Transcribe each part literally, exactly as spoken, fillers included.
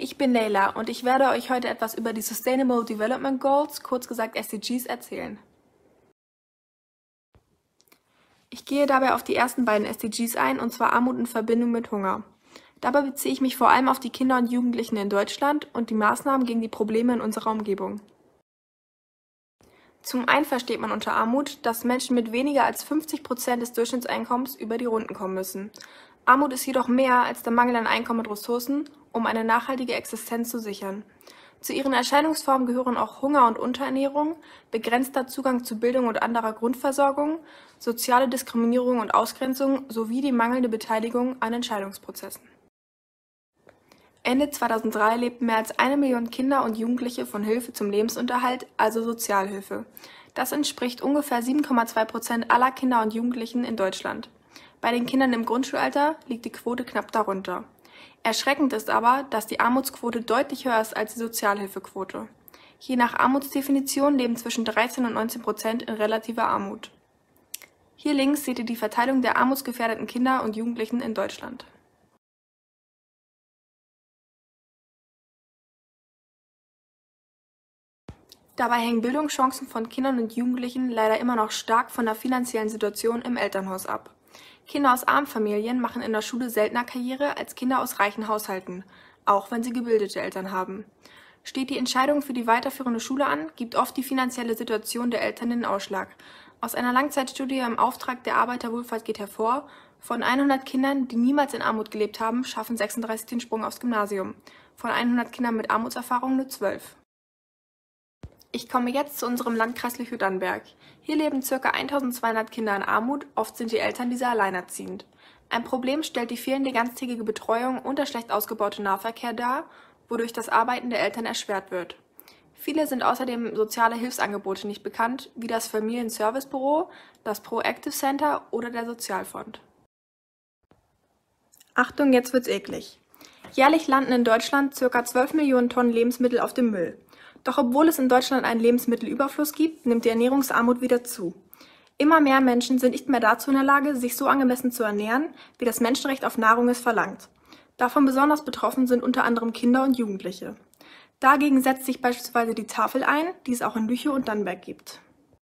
ich bin Leila und ich werde euch heute etwas über die Sustainable Development Goals, kurz gesagt S D Gs, erzählen. Ich gehe dabei auf die ersten beiden S D Gs ein, und zwar Armut in Verbindung mit Hunger. Dabei beziehe ich mich vor allem auf die Kinder und Jugendlichen in Deutschland und die Maßnahmen gegen die Probleme in unserer Umgebung. Zum einen versteht man unter Armut, dass Menschen mit weniger als fünfzig Prozent des Durchschnittseinkommens über die Runden kommen müssen. Armut ist jedoch mehr als der Mangel an Einkommen und Ressourcen, um eine nachhaltige Existenz zu sichern. Zu ihren Erscheinungsformen gehören auch Hunger und Unterernährung, begrenzter Zugang zu Bildung und anderer Grundversorgung, soziale Diskriminierung und Ausgrenzung sowie die mangelnde Beteiligung an Entscheidungsprozessen. Ende zweitausenddrei lebten mehr als eine Million Kinder und Jugendliche von Hilfe zum Lebensunterhalt, also Sozialhilfe. Das entspricht ungefähr sieben Komma zwei Prozent aller Kinder und Jugendlichen in Deutschland. Bei den Kindern im Grundschulalter liegt die Quote knapp darunter. Erschreckend ist aber, dass die Armutsquote deutlich höher ist als die Sozialhilfequote. Je nach Armutsdefinition leben zwischen dreizehn und neunzehn Prozent in relativer Armut. Hier links seht ihr die Verteilung der armutsgefährdeten Kinder und Jugendlichen in Deutschland. Dabei hängen Bildungschancen von Kindern und Jugendlichen leider immer noch stark von der finanziellen Situation im Elternhaus ab. Kinder aus armen Familien machen in der Schule seltener Karriere als Kinder aus reichen Haushalten, auch wenn sie gebildete Eltern haben. Steht die Entscheidung für die weiterführende Schule an, gibt oft die finanzielle Situation der Eltern den Ausschlag. Aus einer Langzeitstudie im Auftrag der Arbeiterwohlfahrt geht hervor, von hundert Kindern, die niemals in Armut gelebt haben, schaffen sechsunddreißig den Sprung aufs Gymnasium. Von hundert Kindern mit Armutserfahrung nur zwölf. Ich komme jetzt zu unserem Landkreis Lüchow-Dannenberg. Hier leben ca. eintausendzweihundert Kinder in Armut, oft sind die Eltern dieser alleinerziehend. Ein Problem stellt die fehlende ganztägige Betreuung und der schlecht ausgebaute Nahverkehr dar, wodurch das Arbeiten der Eltern erschwert wird. Viele sind außerdem soziale Hilfsangebote nicht bekannt, wie das Familienservicebüro, das Proactive Center oder der Sozialfonds. Achtung, jetzt wird's eklig. Jährlich landen in Deutschland ca. zwölf Millionen Tonnen Lebensmittel auf dem Müll. Doch obwohl es in Deutschland einen Lebensmittelüberfluss gibt, nimmt die Ernährungsarmut wieder zu. Immer mehr Menschen sind nicht mehr dazu in der Lage, sich so angemessen zu ernähren, wie das Menschenrecht auf Nahrung es verlangt. Davon besonders betroffen sind unter anderem Kinder und Jugendliche. Dagegen setzt sich beispielsweise die Tafel ein, die es auch in Lüchow und Dannenberg gibt.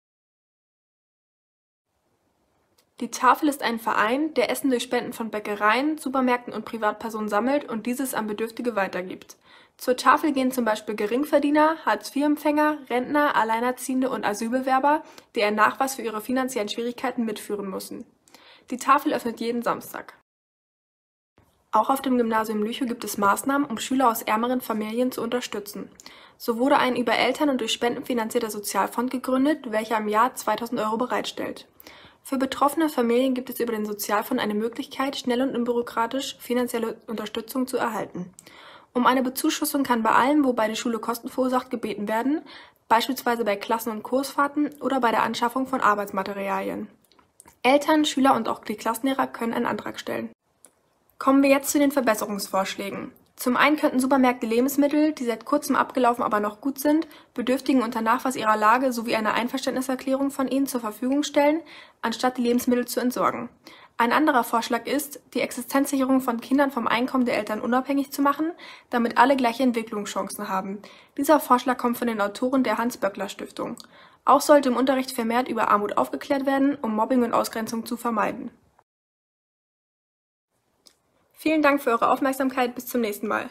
Die Tafel ist ein Verein, der Essen durch Spenden von Bäckereien, Supermärkten und Privatpersonen sammelt und dieses an Bedürftige weitergibt. Zur Tafel gehen zum Beispiel Geringverdiener, Hartz-vier-Empfänger, Rentner, Alleinerziehende und Asylbewerber, die einen Nachweis für ihre finanziellen Schwierigkeiten mitführen müssen. Die Tafel öffnet jeden Samstag. Auch auf dem Gymnasium Lüchow gibt es Maßnahmen, um Schüler aus ärmeren Familien zu unterstützen. So wurde ein über Eltern und durch Spenden finanzierter Sozialfonds gegründet, welcher im Jahr zweitausend Euro bereitstellt. Für betroffene Familien gibt es über den Sozialfonds eine Möglichkeit, schnell und unbürokratisch finanzielle Unterstützung zu erhalten. Um eine Bezuschussung kann bei allem, wobei die Schule Kosten verursacht, gebeten werden, beispielsweise bei Klassen- und Kursfahrten oder bei der Anschaffung von Arbeitsmaterialien. Eltern, Schüler und auch die Klassenlehrer können einen Antrag stellen. Kommen wir jetzt zu den Verbesserungsvorschlägen. Zum einen könnten Supermärkte Lebensmittel, die seit kurzem abgelaufen, aber noch gut sind, Bedürftigen unter Nachweis ihrer Lage sowie einer Einverständniserklärung von ihnen zur Verfügung stellen, anstatt die Lebensmittel zu entsorgen. Ein anderer Vorschlag ist, die Existenzsicherung von Kindern vom Einkommen der Eltern unabhängig zu machen, damit alle gleiche Entwicklungschancen haben. Dieser Vorschlag kommt von den Autoren der Hans-Böckler-Stiftung. Auch sollte im Unterricht vermehrt über Armut aufgeklärt werden, um Mobbing und Ausgrenzung zu vermeiden. Vielen Dank für eure Aufmerksamkeit, bis zum nächsten Mal.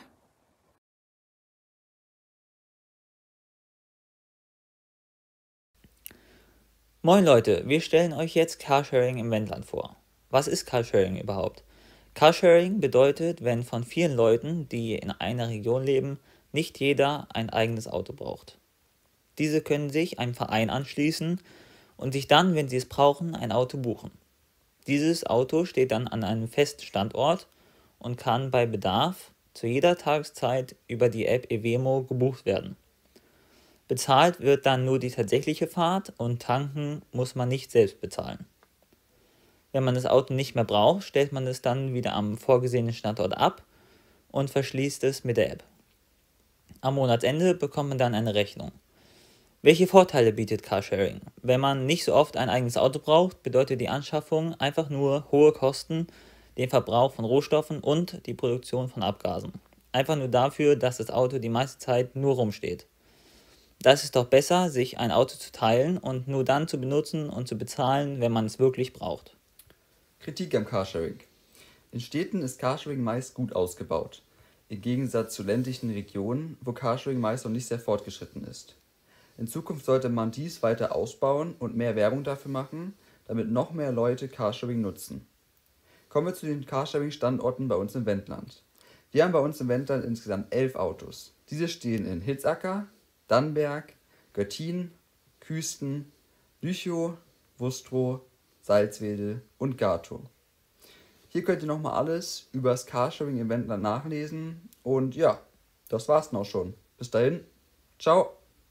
Moin Leute, wir stellen euch jetzt Carsharing im Wendland vor. Was ist Carsharing überhaupt? Carsharing bedeutet, wenn von vielen Leuten, die in einer Region leben, nicht jeder ein eigenes Auto braucht. Diese können sich einem Verein anschließen und sich dann, wenn sie es brauchen, ein Auto buchen. Dieses Auto steht dann an einem festen Standort und kann bei Bedarf zu jeder Tageszeit über die App Evemo gebucht werden. Bezahlt wird dann nur die tatsächliche Fahrt und tanken muss man nicht selbst bezahlen. Wenn man das Auto nicht mehr braucht, stellt man es dann wieder am vorgesehenen Standort ab und verschließt es mit der App. Am Monatsende bekommt man dann eine Rechnung. Welche Vorteile bietet Carsharing? Wenn man nicht so oft ein eigenes Auto braucht, bedeutet die Anschaffung einfach nur hohe Kosten, den Verbrauch von Rohstoffen und die Produktion von Abgasen. Einfach nur dafür, dass das Auto die meiste Zeit nur rumsteht. Das ist doch besser, sich ein Auto zu teilen und nur dann zu benutzen und zu bezahlen, wenn man es wirklich braucht. Kritik am Carsharing. In Städten ist Carsharing meist gut ausgebaut, im Gegensatz zu ländlichen Regionen, wo Carsharing meist noch nicht sehr fortgeschritten ist. In Zukunft sollte man dies weiter ausbauen und mehr Werbung dafür machen, damit noch mehr Leute Carsharing nutzen. Kommen wir zu den Carsharing-Standorten bei uns im Wendland. Wir haben bei uns im Wendland insgesamt elf Autos. Diese stehen in Hitzacker, Dannenberg, Göttingen, Küsten, Lüchow, Wustrow, Salzwedel und Gatow. Hier könnt ihr nochmal alles über das Carsharing im Wendland nachlesen. Und ja, das war's dann auch schon. Bis dahin, ciao!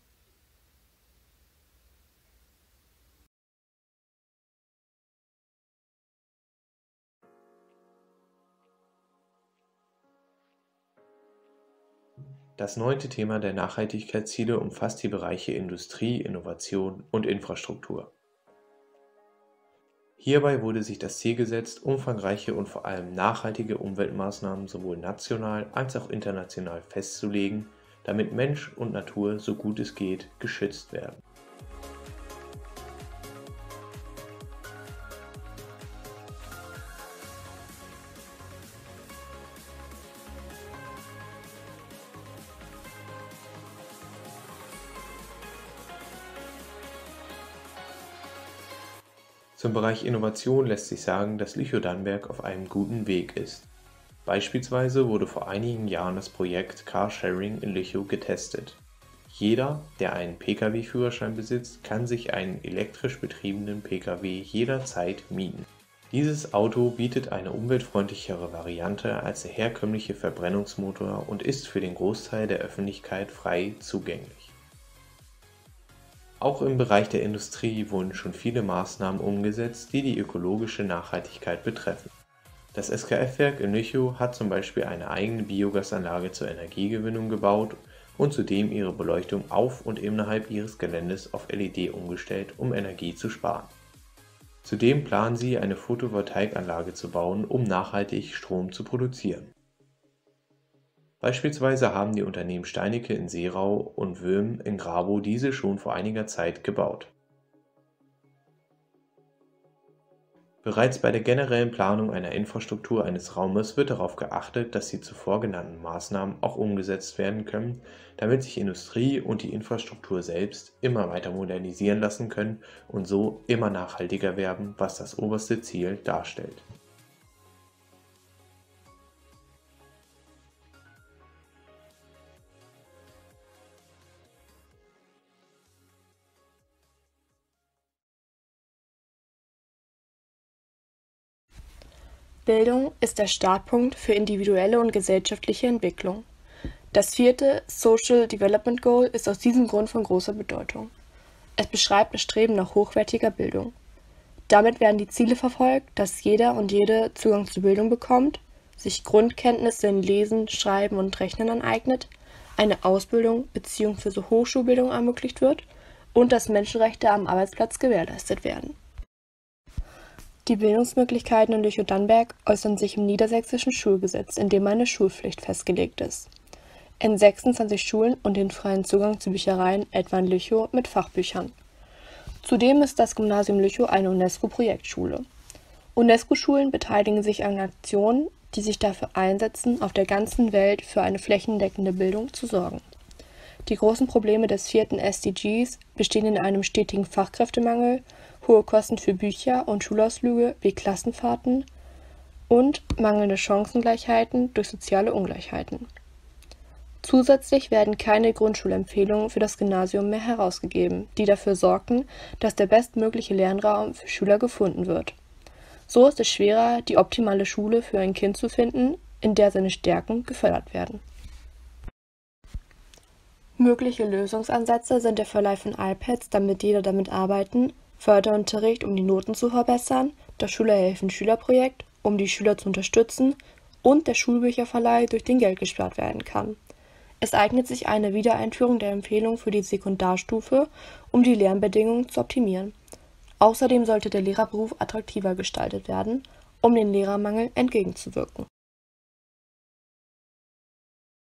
Das neunte Thema der Nachhaltigkeitsziele umfasst die Bereiche Industrie, Innovation und Infrastruktur. Hierbei wurde sich das Ziel gesetzt, umfangreiche und vor allem nachhaltige Umweltmaßnahmen sowohl national als auch international festzulegen, damit Mensch und Natur so gut es geht geschützt werden. Zum Bereich Innovation lässt sich sagen, dass Lüchow-Dannenberg auf einem guten Weg ist. Beispielsweise wurde vor einigen Jahren das Projekt Carsharing in Lüchow getestet. Jeder, der einen Pkw-Führerschein besitzt, kann sich einen elektrisch betriebenen Pkw jederzeit mieten. Dieses Auto bietet eine umweltfreundlichere Variante als der herkömmliche Verbrennungsmotor und ist für den Großteil der Öffentlichkeit frei zugänglich. Auch im Bereich der Industrie wurden schon viele Maßnahmen umgesetzt, die die ökologische Nachhaltigkeit betreffen. Das S K F-Werk in Lüchow hat zum Beispiel eine eigene Biogasanlage zur Energiegewinnung gebaut und zudem ihre Beleuchtung auf und innerhalb ihres Geländes auf L E D umgestellt, um Energie zu sparen. Zudem planen sie, eine Photovoltaikanlage zu bauen, um nachhaltig Strom zu produzieren. Beispielsweise haben die Unternehmen Steinicke in Seerau und Wülm in Grabow diese schon vor einiger Zeit gebaut. Bereits bei der generellen Planung einer Infrastruktur eines Raumes wird darauf geachtet, dass die zuvor genannten Maßnahmen auch umgesetzt werden können, damit sich Industrie und die Infrastruktur selbst immer weiter modernisieren lassen können und so immer nachhaltiger werden, was das oberste Ziel darstellt. Bildung ist der Startpunkt für individuelle und gesellschaftliche Entwicklung. Das vierte Social Development Goal ist aus diesem Grund von großer Bedeutung. Es beschreibt das Streben nach hochwertiger Bildung. Damit werden die Ziele verfolgt, dass jeder und jede Zugang zu Bildung bekommt, sich Grundkenntnisse in Lesen, Schreiben und Rechnen aneignet, eine Ausbildung bzw. Hochschulbildung ermöglicht wird und dass Menschenrechte am Arbeitsplatz gewährleistet werden. Die Bildungsmöglichkeiten in Lüchow-Dannenberg äußern sich im niedersächsischen Schulgesetz, in dem eine Schulpflicht festgelegt ist. In sechsundzwanzig Schulen und den freien Zugang zu Büchereien, etwa in Lüchow, mit Fachbüchern. Zudem ist das Gymnasium Lüchow eine UNESCO-Projektschule. UNESCO-Schulen beteiligen sich an Aktionen, die sich dafür einsetzen, auf der ganzen Welt für eine flächendeckende Bildung zu sorgen. Die großen Probleme des vierten S D Gs bestehen in einem stetigen Fachkräftemangel, hohe Kosten für Bücher und Schulausflüge wie Klassenfahrten und mangelnde Chancengleichheiten durch soziale Ungleichheiten. Zusätzlich werden keine Grundschulempfehlungen für das Gymnasium mehr herausgegeben, die dafür sorgten, dass der bestmögliche Lernraum für Schüler gefunden wird. So ist es schwerer, die optimale Schule für ein Kind zu finden, in der seine Stärken gefördert werden. Mögliche Lösungsansätze sind der Verleih von iPads, damit jeder damit arbeiten, Förderunterricht, um die Noten zu verbessern, das Schülerhelfen-Schülerprojekt, um die Schüler zu unterstützen und der Schulbücherverleih, durch den Geld gespart werden kann. Es eignet sich eine Wiedereinführung der Empfehlung für die Sekundarstufe, um die Lernbedingungen zu optimieren. Außerdem sollte der Lehrerberuf attraktiver gestaltet werden, um dem Lehrermangel entgegenzuwirken.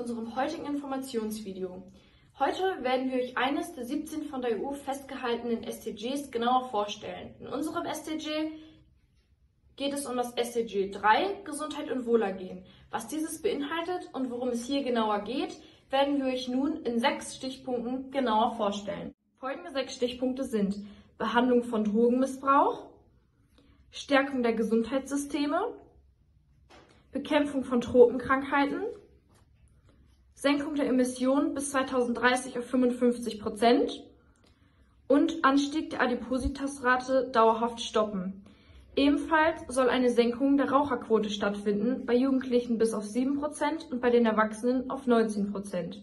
unserem heutigen Informationsvideo. Heute werden wir euch eines der siebzehn von der E U festgehaltenen S D Gs genauer vorstellen. In unserem S D G geht es um das S D G drei, Gesundheit und Wohlergehen. Was dieses beinhaltet und worum es hier genauer geht, werden wir euch nun in sechs Stichpunkten genauer vorstellen. Folgende sechs Stichpunkte sind Behandlung von Drogenmissbrauch, Stärkung der Gesundheitssysteme, Bekämpfung von Tropenkrankheiten, Senkung der Emissionen bis zweitausenddreißig auf fünfundfünfzig Prozent und Anstieg der Adipositasrate dauerhaft stoppen. Ebenfalls soll eine Senkung der Raucherquote stattfinden, bei Jugendlichen bis auf sieben Prozent und bei den Erwachsenen auf neunzehn Prozent.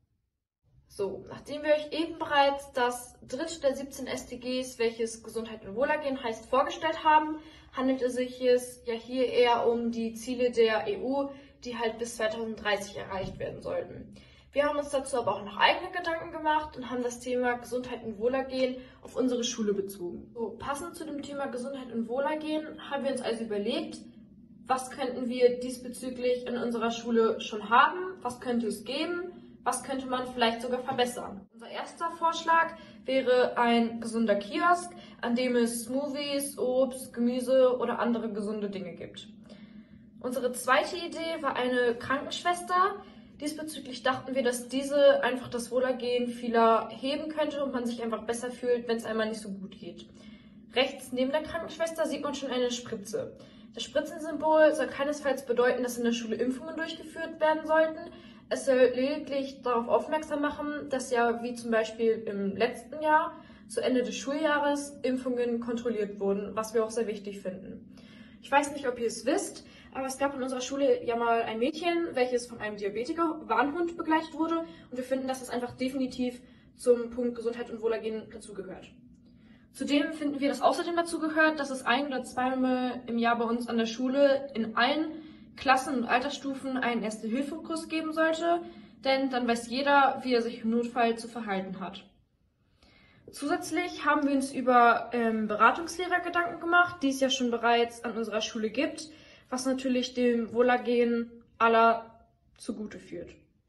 So, nachdem wir euch eben bereits das dritte der siebzehn S D Gs, welches Gesundheit und Wohlergehen heißt, vorgestellt haben, handelt es sich ja hier eher um die Ziele der E U, die halt bis zweitausenddreißig erreicht werden sollten. Wir haben uns dazu aber auch noch eigene Gedanken gemacht und haben das Thema Gesundheit und Wohlergehen auf unsere Schule bezogen. So, passend zu dem Thema Gesundheit und Wohlergehen haben wir uns also überlegt, was könnten wir diesbezüglich in unserer Schule schon haben, was könnte es geben, was könnte man vielleicht sogar verbessern. Unser erster Vorschlag wäre ein gesunder Kiosk, an dem es Smoothies, Obst, Gemüse oder andere gesunde Dinge gibt. Unsere zweite Idee war eine Krankenschwester. Diesbezüglich dachten wir, dass diese einfach das Wohlergehen vieler heben könnte und man sich einfach besser fühlt, wenn es einmal nicht so gut geht. Rechts neben der Krankenschwester sieht man schon eine Spritze. Das Spritzensymbol soll keinesfalls bedeuten, dass in der Schule Impfungen durchgeführt werden sollten. Es soll lediglich darauf aufmerksam machen, dass ja, wie zum Beispiel im letzten Jahr, zu Ende des Schuljahres Impfungen kontrolliert wurden, was wir auch sehr wichtig finden. Ich weiß nicht, ob ihr es wisst, aber es gab in unserer Schule ja mal ein Mädchen, welches von einem Diabetiker-Warnhund begleitet wurde und wir finden, dass das einfach definitiv zum Punkt Gesundheit und Wohlergehen dazugehört. Zudem finden wir, dass außerdem dazugehört, dass es ein oder zweimal im Jahr bei uns an der Schule in allen Klassen und Altersstufen einen Erste-Hilfe-Kurs geben sollte, denn dann weiß jeder, wie er sich im Notfall zu verhalten hat. Zusätzlich haben wir uns über ähm, Beratungslehrer Gedanken gemacht, die es ja schon bereits an unserer Schule gibt, was natürlich dem Wohlergehen aller zugute führt.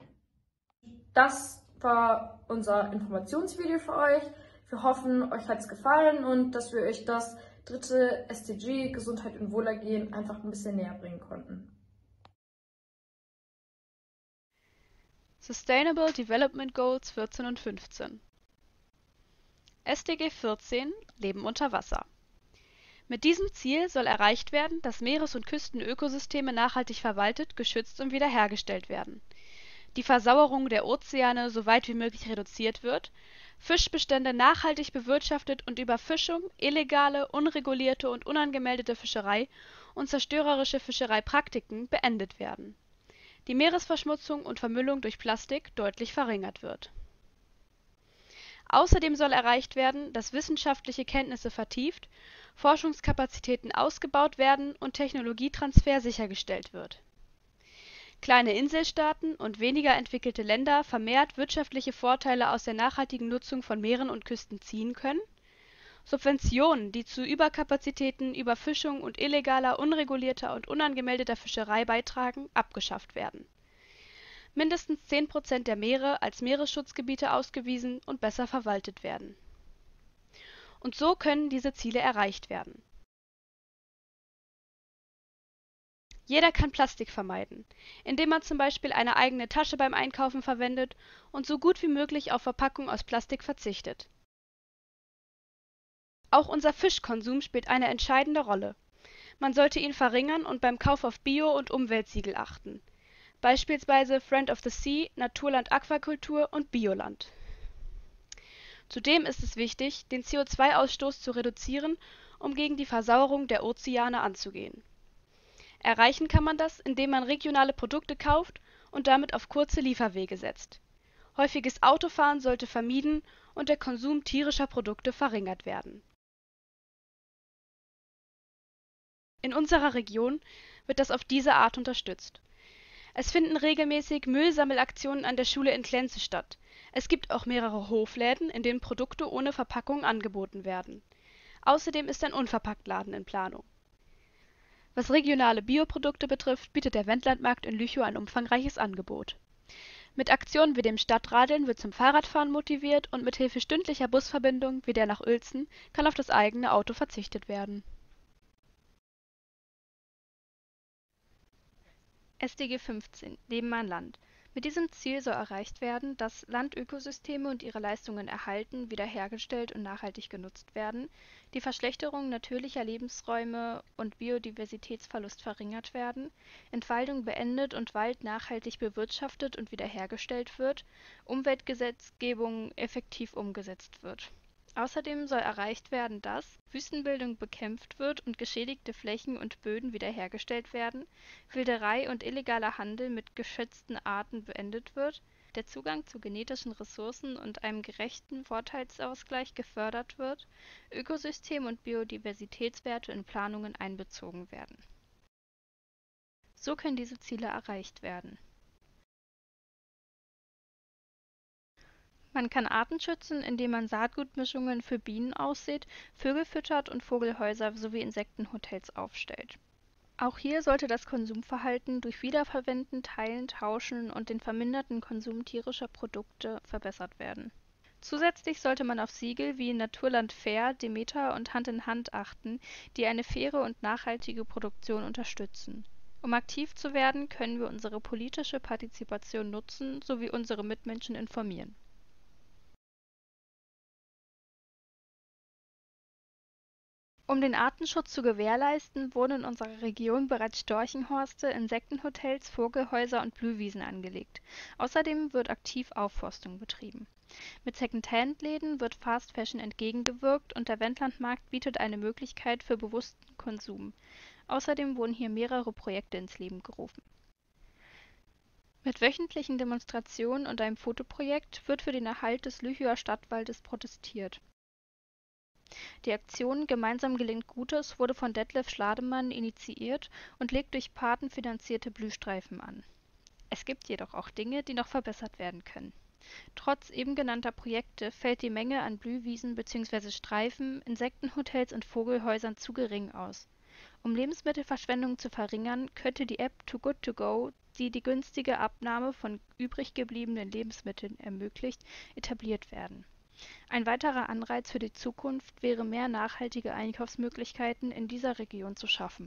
Das war unser Informationsvideo für euch. Wir hoffen, euch hat es gefallen und dass wir euch das dritte S D G, Gesundheit und Wohlergehen, einfach ein bisschen näher bringen konnten. Sustainable Development Goals vierzehn und fünfzehn. S D G vierzehn Leben unter Wasser. Mit diesem Ziel soll erreicht werden, dass Meeres- und Küstenökosysteme nachhaltig verwaltet, geschützt und wiederhergestellt werden, die Versauerung der Ozeane so weit wie möglich reduziert wird, Fischbestände nachhaltig bewirtschaftet und Überfischung, illegale, unregulierte und unangemeldete Fischerei und zerstörerische Fischereipraktiken beendet werden, die Meeresverschmutzung und Vermüllung durch Plastik deutlich verringert wird. Außerdem soll erreicht werden, dass wissenschaftliche Kenntnisse vertieft, Forschungskapazitäten ausgebaut werden und Technologietransfer sichergestellt wird. Kleine Inselstaaten und weniger entwickelte Länder vermehrt wirtschaftliche Vorteile aus der nachhaltigen Nutzung von Meeren und Küsten ziehen können, Subventionen, die zu Überkapazitäten, Überfischung und illegaler, unregulierter und unangemeldeter Fischerei beitragen, abgeschafft werden. Mindestens zehn Prozent der Meere als Meeresschutzgebiete ausgewiesen und besser verwaltet werden. Und so können diese Ziele erreicht werden. Jeder kann Plastik vermeiden, indem man zum Beispiel eine eigene Tasche beim Einkaufen verwendet und so gut wie möglich auf Verpackung aus Plastik verzichtet. Auch unser Fischkonsum spielt eine entscheidende Rolle. Man sollte ihn verringern und beim Kauf auf Bio- und Umweltsiegel achten. Beispielsweise Friend of the Sea, Naturland Aquakultur und Bioland. Zudem ist es wichtig, den C O zwei Ausstoß zu reduzieren, um gegen die Versauerung der Ozeane anzugehen. Erreichen kann man das, indem man regionale Produkte kauft und damit auf kurze Lieferwege setzt. Häufiges Autofahren sollte vermieden und der Konsum tierischer Produkte verringert werden. In unserer Region wird das auf diese Art unterstützt. Es finden regelmäßig Müllsammelaktionen an der Schule in Klenze statt. Es gibt auch mehrere Hofläden, in denen Produkte ohne Verpackung angeboten werden. Außerdem ist ein Unverpacktladen in Planung. Was regionale Bioprodukte betrifft, bietet der Wendlandmarkt in Lüchow ein umfangreiches Angebot. Mit Aktionen wie dem Stadtradeln wird zum Fahrradfahren motiviert und mit Hilfe stündlicher Busverbindungen wie der nach Uelzen kann auf das eigene Auto verzichtet werden. S D G fünfzehn – Leben an Land. Mit diesem Ziel soll erreicht werden, dass Landökosysteme und ihre Leistungen erhalten, wiederhergestellt und nachhaltig genutzt werden, die Verschlechterung natürlicher Lebensräume und Biodiversitätsverlust verringert werden, Entwaldung beendet und Wald nachhaltig bewirtschaftet und wiederhergestellt wird, Umweltgesetzgebung effektiv umgesetzt wird. Außerdem soll erreicht werden, dass Wüstenbildung bekämpft wird und geschädigte Flächen und Böden wiederhergestellt werden, Wilderei und illegaler Handel mit geschützten Arten beendet wird, der Zugang zu genetischen Ressourcen und einem gerechten Vorteilsausgleich gefördert wird, Ökosystem- und Biodiversitätswerte in Planungen einbezogen werden. So können diese Ziele erreicht werden. Man kann Arten schützen, indem man Saatgutmischungen für Bienen aussät, Vögel füttert und Vogelhäuser sowie Insektenhotels aufstellt. Auch hier sollte das Konsumverhalten durch Wiederverwenden, Teilen, Tauschen und den verminderten Konsum tierischer Produkte verbessert werden. Zusätzlich sollte man auf Siegel wie Naturland Fair, Demeter und Hand in Hand achten, die eine faire und nachhaltige Produktion unterstützen. Um aktiv zu werden, können wir unsere politische Partizipation nutzen sowie unsere Mitmenschen informieren. Um den Artenschutz zu gewährleisten, wurden in unserer Region bereits Storchenhorste, Insektenhotels, Vogelhäuser und Blühwiesen angelegt. Außerdem wird aktiv Aufforstung betrieben. Mit Second-Hand-Läden wird Fast Fashion entgegengewirkt und der Wendlandmarkt bietet eine Möglichkeit für bewussten Konsum. Außerdem wurden hier mehrere Projekte ins Leben gerufen. Mit wöchentlichen Demonstrationen und einem Fotoprojekt wird für den Erhalt des Lüchower Stadtwaldes protestiert. Die Aktion Gemeinsam gelingt Gutes wurde von Detlef Schlademann initiiert und legt durch Paten finanzierte Blühstreifen an. Es gibt jedoch auch Dinge, die noch verbessert werden können. Trotz eben genannter Projekte fällt die Menge an Blühwiesen bzw. Streifen, Insektenhotels und Vogelhäusern zu gering aus. Um Lebensmittelverschwendung zu verringern, könnte die App Too Good To Go, die die günstige Abnahme von übrig gebliebenen Lebensmitteln ermöglicht, etabliert werden. Ein weiterer Anreiz für die Zukunft wäre, mehr nachhaltige Einkaufsmöglichkeiten in dieser Region zu schaffen.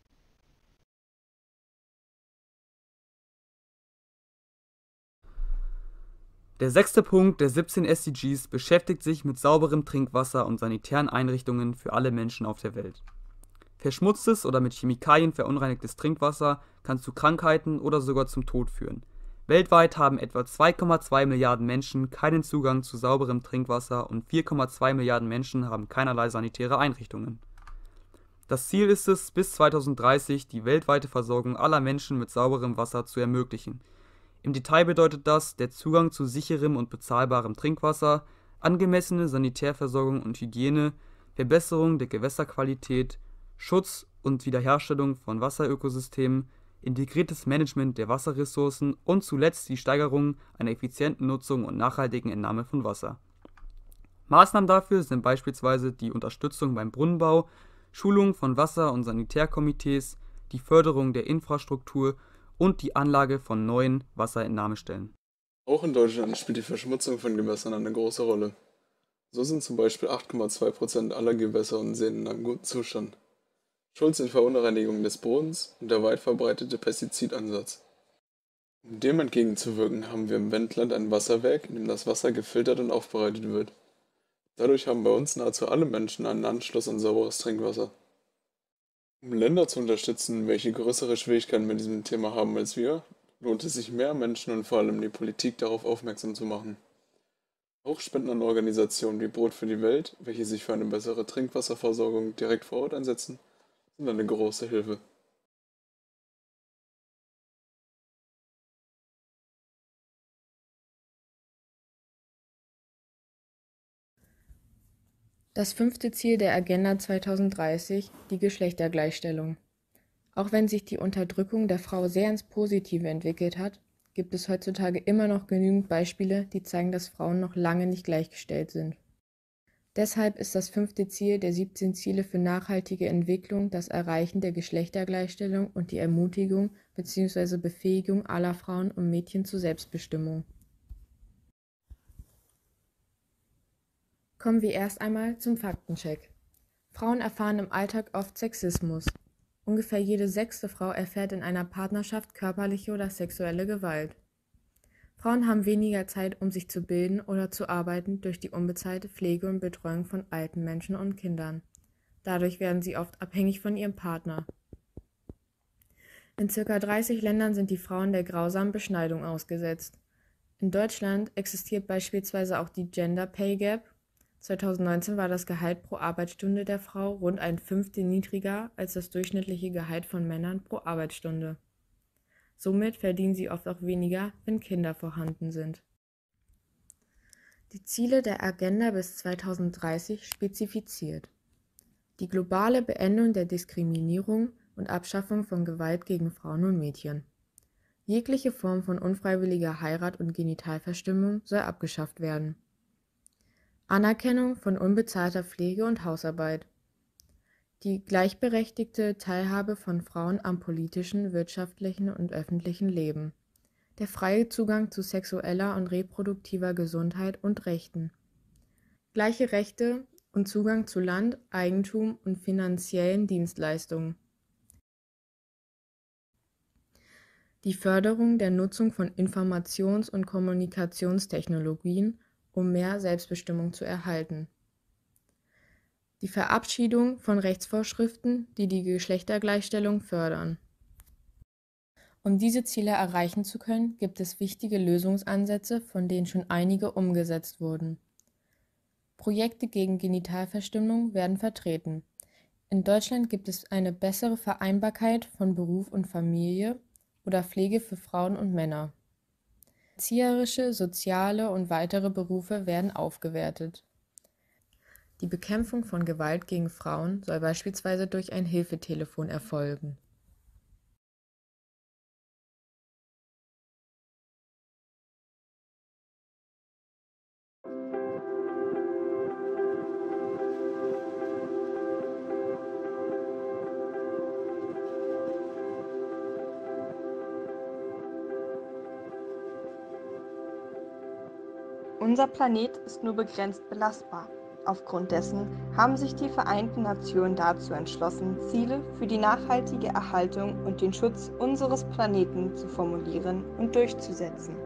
Der sechste Punkt der siebzehn S D Gs beschäftigt sich mit sauberem Trinkwasser und sanitären Einrichtungen für alle Menschen auf der Welt. Verschmutztes oder mit Chemikalien verunreinigtes Trinkwasser kann zu Krankheiten oder sogar zum Tod führen. Weltweit haben etwa zwei Komma zwei Milliarden Menschen keinen Zugang zu sauberem Trinkwasser und vier Komma zwei Milliarden Menschen haben keinerlei sanitäre Einrichtungen. Das Ziel ist es, bis zweitausenddreißig die weltweite Versorgung aller Menschen mit sauberem Wasser zu ermöglichen. Im Detail bedeutet das der Zugang zu sicherem und bezahlbarem Trinkwasser, angemessene Sanitärversorgung und Hygiene, Verbesserung der Gewässerqualität, Schutz und Wiederherstellung von Wasserökosystemen, integriertes Management der Wasserressourcen und zuletzt die Steigerung einer effizienten Nutzung und nachhaltigen Entnahme von Wasser. Maßnahmen dafür sind beispielsweise die Unterstützung beim Brunnenbau, Schulung von Wasser- und Sanitärkomitees, die Förderung der Infrastruktur und die Anlage von neuen Wasserentnahmestellen. Auch in Deutschland spielt die Verschmutzung von Gewässern eine große Rolle. So sind zum Beispiel acht Komma zwei Prozent aller Gewässer und Seen in einem guten Zustand. Schuld sind Verunreinigungen des Bodens und der weit verbreitete Pestizidansatz. Um dem entgegenzuwirken, haben wir im Wendland ein Wasserwerk, in dem das Wasser gefiltert und aufbereitet wird. Dadurch haben bei uns nahezu alle Menschen einen Anschluss an sauberes Trinkwasser. Um Länder zu unterstützen, welche größere Schwierigkeiten mit diesem Thema haben als wir, lohnt es sich, mehr Menschen und vor allem die Politik darauf aufmerksam zu machen. Auch Spenden an Organisationen wie Brot für die Welt, welche sich für eine bessere Trinkwasserversorgung direkt vor Ort einsetzen, sind eine große Hilfe. Das fünfte Ziel der Agenda zweitausenddreißig, die Geschlechtergleichstellung. Auch wenn sich die Unterdrückung der Frau sehr ins Positive entwickelt hat, gibt es heutzutage immer noch genügend Beispiele, die zeigen, dass Frauen noch lange nicht gleichgestellt sind. Deshalb ist das fünfte Ziel der siebzehn Ziele für nachhaltige Entwicklung das Erreichen der Geschlechtergleichstellung und die Ermutigung bzw. Befähigung aller Frauen und Mädchen zur Selbstbestimmung. Kommen wir erst einmal zum Faktencheck. Frauen erfahren im Alltag oft Sexismus. Ungefähr jede sechste Frau erfährt in einer Partnerschaft körperliche oder sexuelle Gewalt. Frauen haben weniger Zeit, um sich zu bilden oder zu arbeiten durch die unbezahlte Pflege und Betreuung von alten Menschen und Kindern. Dadurch werden sie oft abhängig von ihrem Partner. In ca. dreißig Ländern sind die Frauen der grausamen Beschneidung ausgesetzt. In Deutschland existiert beispielsweise auch die Gender Pay Gap. zweitausendneunzehn war das Gehalt pro Arbeitsstunde der Frau rund ein Fünftel niedriger als das durchschnittliche Gehalt von Männern pro Arbeitsstunde. Somit verdienen sie oft auch weniger, wenn Kinder vorhanden sind. Die Ziele der Agenda bis zweitausenddreißig spezifiziert: die globale Beendung der Diskriminierung und Abschaffung von Gewalt gegen Frauen und Mädchen. Jegliche Form von unfreiwilliger Heirat und Genitalverstümmelung soll abgeschafft werden. Anerkennung von unbezahlter Pflege und Hausarbeit. Die gleichberechtigte Teilhabe von Frauen am politischen, wirtschaftlichen und öffentlichen Leben. Der freie Zugang zu sexueller und reproduktiver Gesundheit und Rechten. Gleiche Rechte und Zugang zu Land, Eigentum und finanziellen Dienstleistungen. Die Förderung der Nutzung von Informations- und Kommunikationstechnologien, um mehr Selbstbestimmung zu erhalten. Die Verabschiedung von Rechtsvorschriften, die die Geschlechtergleichstellung fördern. Um diese Ziele erreichen zu können, gibt es wichtige Lösungsansätze, von denen schon einige umgesetzt wurden. Projekte gegen Genitalverstümmelung werden vertreten. In Deutschland gibt es eine bessere Vereinbarkeit von Beruf und Familie oder Pflege für Frauen und Männer. Erzieherische, soziale und weitere Berufe werden aufgewertet. Die Bekämpfung von Gewalt gegen Frauen soll beispielsweise durch ein Hilfetelefon erfolgen. Unser Planet ist nur begrenzt belastbar. Aufgrund dessen haben sich die Vereinten Nationen dazu entschlossen, Ziele für die nachhaltige Erhaltung und den Schutz unseres Planeten zu formulieren und durchzusetzen.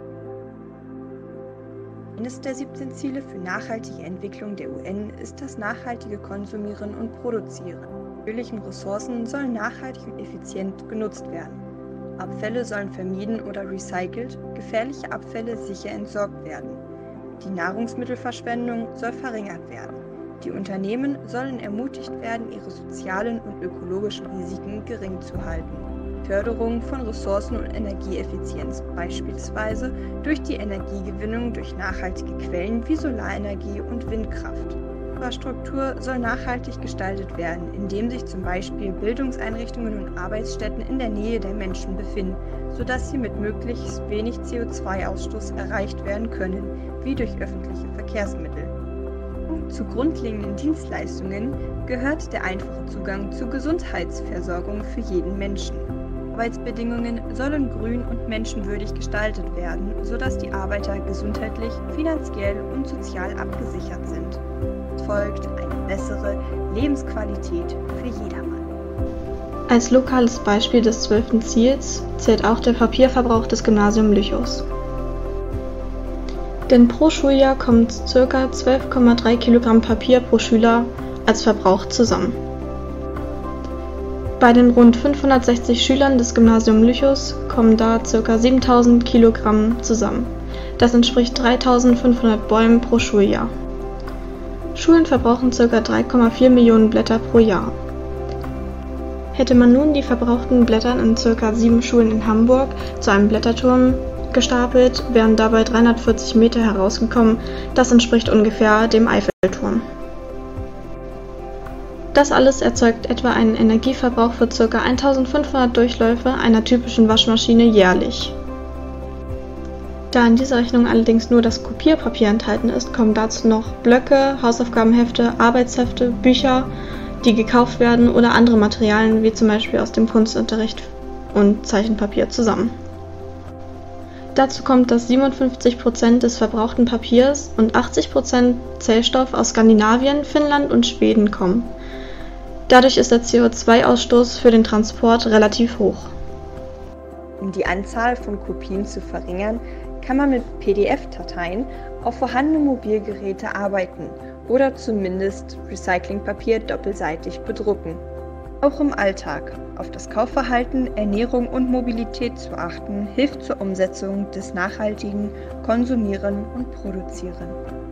Eines der siebzehn Ziele für nachhaltige Entwicklung der U N ist das nachhaltige Konsumieren und Produzieren. Natürliche Ressourcen sollen nachhaltig und effizient genutzt werden. Abfälle sollen vermieden oder recycelt, gefährliche Abfälle sicher entsorgt werden. Die Nahrungsmittelverschwendung soll verringert werden. Die Unternehmen sollen ermutigt werden, ihre sozialen und ökologischen Risiken gering zu halten. Förderung von Ressourcen- und Energieeffizienz, beispielsweise durch die Energiegewinnung durch nachhaltige Quellen wie Solarenergie und Windkraft. Infrastruktur soll nachhaltig gestaltet werden, indem sich zum Beispiel Bildungseinrichtungen und Arbeitsstätten in der Nähe der Menschen befinden, sodass sie mit möglichst wenig C O zwei Ausstoß erreicht werden können, wie durch öffentliche Verkehrsmittel. Zu grundlegenden Dienstleistungen gehört der einfache Zugang zur Gesundheitsversorgung für jeden Menschen. Arbeitsbedingungen sollen grün und menschenwürdig gestaltet werden, sodass die Arbeiter gesundheitlich, finanziell und sozial abgesichert sind. Es folgt eine bessere Lebensqualität für jedermann. Als lokales Beispiel des zwölften Ziels zählt auch der Papierverbrauch des Gymnasiums Lüchows. Denn pro Schuljahr kommen ca. zwölf Komma drei Kilogramm Papier pro Schüler als Verbrauch zusammen. Bei den rund fünfhundertsechzig Schülern des Gymnasiums Lüchows kommen da ca. siebentausend Kilogramm zusammen. Das entspricht dreitausendfünfhundert Bäumen pro Schuljahr. Schulen verbrauchen ca. drei Komma vier Millionen Blätter pro Jahr. Hätte man nun die verbrauchten Blätter in ca. sieben Schulen in Hamburg zu einem Blätterturm gestapelt, wären dabei dreihundertvierzig Meter herausgekommen. Das entspricht ungefähr dem Eiffelturm. Das alles erzeugt etwa einen Energieverbrauch für ca. eintausendfünfhundert Durchläufe einer typischen Waschmaschine jährlich. Da in dieser Rechnung allerdings nur das Kopierpapier enthalten ist, kommen dazu noch Blöcke, Hausaufgabenhefte, Arbeitshefte, Bücher, die gekauft werden oder andere Materialien wie zum Beispiel aus dem Kunstunterricht und Zeichenpapier zusammen. Dazu kommt, dass siebenundfünfzig Prozent des verbrauchten Papiers und achtzig Prozent Zellstoff aus Skandinavien, Finnland und Schweden kommen. Dadurch ist der C O zwei Ausstoß für den Transport relativ hoch. Um die Anzahl von Kopien zu verringern, kann man mit P D F-Dateien auf vorhandene Mobilgeräte arbeiten oder zumindest Recyclingpapier doppelseitig bedrucken. Auch im Alltag auf das Kaufverhalten, Ernährung und Mobilität zu achten, hilft zur Umsetzung des nachhaltigen Konsumieren und Produzieren.